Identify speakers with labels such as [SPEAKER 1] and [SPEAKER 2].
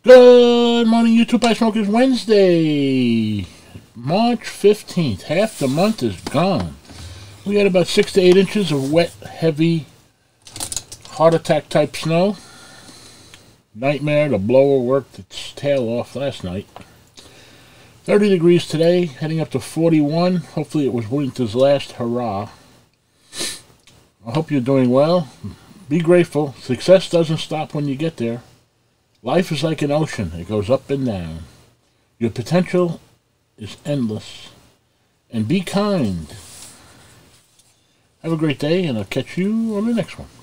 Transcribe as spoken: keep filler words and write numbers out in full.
[SPEAKER 1] Good morning, YouTube Pie Smokers. Wednesday, March fifteenth. Half the month is gone. We got about six to eight inches of wet, heavy, heart attack type snow. Nightmare, the blower worked its tail off last night. thirty degrees today, heading up to forty-one. Hopefully it was winter's last hurrah. I hope you're doing well. Be grateful. Success doesn't stop when you get there. Life is like an ocean. It goes up and down. Your potential is endless. And be kind. Have a great day, and I'll catch you on the next one.